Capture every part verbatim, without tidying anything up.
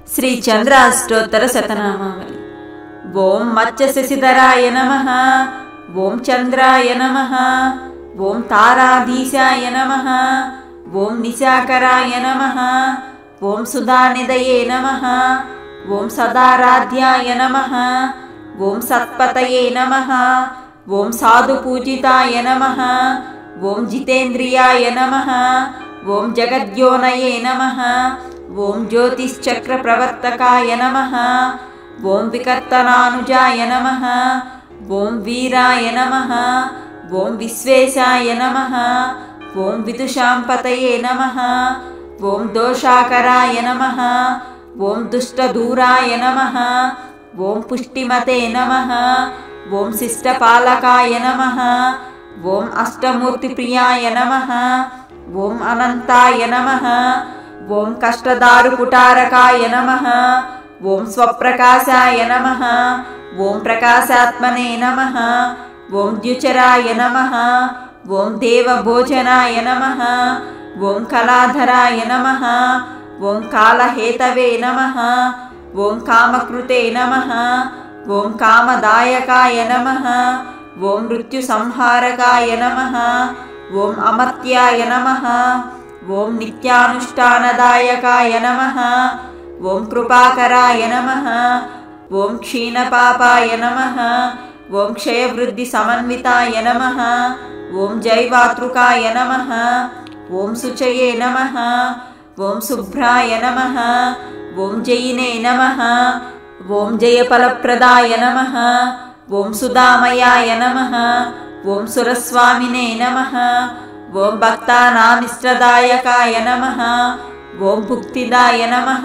श्री चंद्राष्टोत्तर शतनामावली। ओं मत्स्यशशिधराय नमः। ओं चंद्राय नमः। ओं ताराधीशाय नमः। ओं निशाकराय नमः। ओं सुधानिधये नमः। ओं सदाराध्याय नमः। ओं सत्पतये नमः। ओं साधुपूजिताय नमः। ओं जितेन्द्रियाय नमः। ओं जगद्योनये नमः। ओं ज्योतिश्चक्रप्रवर्तकाय नमः। ओं विकर्तनानुजाय नमः। ओं वीराय नमः। ओं विश्वेशाय नमः। ओं विदुषांपतये नमः। ओं दोषाकराय नमः। ओं दुष्टदूराय नमः। ओं पुष्टिमते नमः। ओं शिष्टपालकाय नमः। ओं अष्टमूर्तिप्रियाय नमः। ओं अनंताय नमः। ओं कष्टदारुकुटारकाय नमः। ओं स्वप्रकाशाय नमः। ओं प्रकाशात्मने नमः। ओं द्युचराय नमः। ओं देवभोजनाय नमः। ओं कलाधराय नमः। ओं कालहेतवे नमः। ओं कामकृते नमः। ओं कामदायकाय नमः। ओं मृत्युसंहारकाय नमः। ओं अमर्त्याय नमः। ओं नित्यानुष्ठानदायकाय नमः। ओं कृपाकराय नमः। ओं क्षीणपापाय नमः। ओं क्षयवृद्धिसमन्विताय नमः। ओं जैवातृकाय नमः। ओं शुचये नमः। ओं शुभ्राय नमः। ओं जयिने नमः। ओं जयफलप्रदाय नमः। ओं सुधामयाय नमः। ओं सुरस्वामिने नमः। ओं भक्तानामिष्टदायकाय नमः। ओं भुक्तिदाय नमः।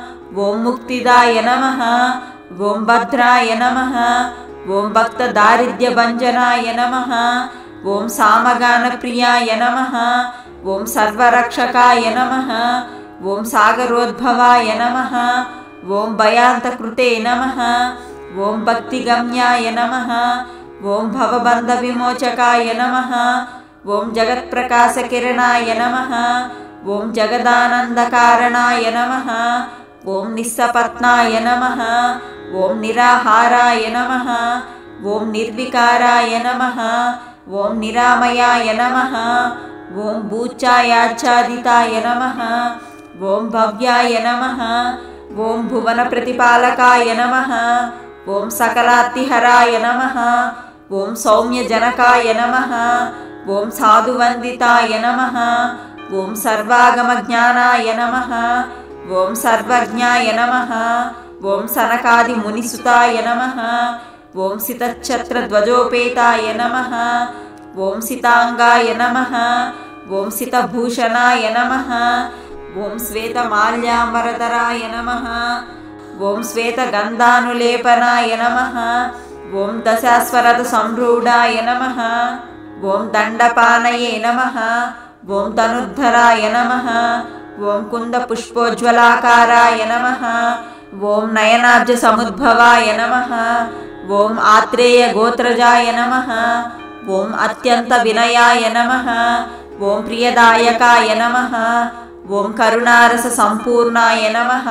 ओं मुक्तिदाय नमः। ओं भद्राय नमः। ओं भक्तदारिद्र्यभञ्जनाय नमः। ओं सामगानप्रियाय नमः। ओं सर्वरक्षकाय नमः। ओं सागरोद्भवाय नमः। ओं भयान्तकृते नमः। ओं भक्तिगम्याय नमः। ओं भवबन्धविमोचकाय नमः। ओं जगत्प्रकाशकिरणाय नमः। ओं जगदानन्दकारणाय नमः। ओं निस्सपत्नाय नमः। ओं निराहाराय नमः। ओं निर्विकाराय नमः। ओं निरामयाय नमः। ओं भूचायाच्छादिताय नमः। ओं भव्याय नमः। ओं भुवनप्रतिपालकाय नमः। ओं सकलातिहराय नमः। ओं सौम्यजनकाय नमः। ओं साधुवन्दिताय नमः। ओं सर्वागमज्ञानाय नमः। ओं सर्वज्ञाय नमः। ओं सनकादिमुनिसुताय नमः। ओं सितच्छत्रध्वजोपेताय नमः। ओं सितांगाय नमः। ओं सितभूषणाय नमः। ओं श्वेतमाल्याम्बरधराय नमः। ओं श्वेतगन्धानुलेपनाय नमः। ओं दशाश्वरथसंरूढाय नमः। ओं दण्डपाणये नमः। ओं धनुर्धराय नमः। ओं कुन्दपुष्पोज्ज्वलाकाराय नमः। ओं नयनाब्जसमुद्भवाय नमः। ओं आत्रेयगोत्रजाय नमः। ओं अत्यन्तविनयाय नमः। ओं प्रियदायकाय नमः। ओं करुणारससम्पूर्णाय नमः।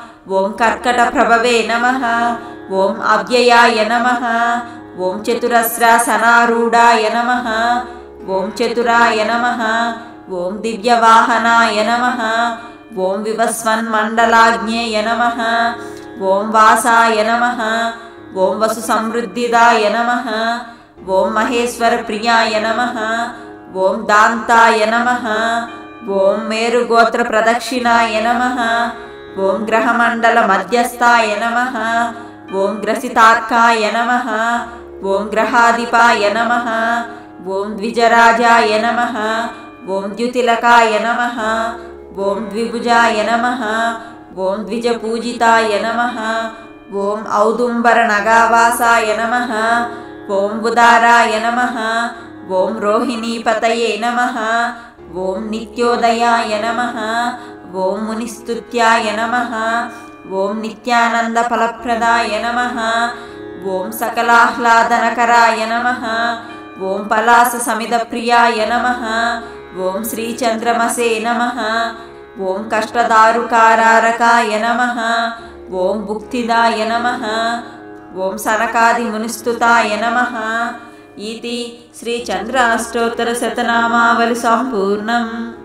ओं कर्कटप्रभवे नमः। ओं अव्ययाय नमः। ओं चतुरस्रासनारूढाय नमः। ओं चतुराय नमः। ओं दिव्यवाहनाय नमः। ओं विवस्वन्मण्डलाज्ञेय नमः। ओं वासाय नमः। ओं वसुसमृद्धिदाय नमः। ओं महेश्वरप्रियाय नमः। ओं दान्ताय नमः। ओं मेरुगोत्रप्रदक्षिणाय नमः। ओं ग्रहमण्डलमध्यस्थाय नमः। ओं ग्रसितार्काय नमः। ओं ग्रहाधिपाय नमः। ओं द्विजराजाय नमः। ओं द्युतिलकाय नमः। ओं द्विभुजाय नमः। ओं द्विजपूजिताय नमः। ओं औदुम्बरनगावासाय नमः। ओं उदाराय नमः। ओं रोहिणीपतये नमः। ओं नित्योदयाय नमः। ओं मुनिस्तुत्याय नमः। ओं नित्यानन्दफलप्रदाय नमः। ओं सकलाह्लादनकराय नमः। ओं पलाससमिदप्रियाय नमः। ओं श्रीचन्द्रमसे नमः। ఓం కష్టదారుకారారకాయ నమః ఓం భుక్తిదాయ నమః ఓం సనకాదిమునిస్తుతాయ నమః इति श्री चंद्राष्टोत्तर शतनामावली संपूर्णम्।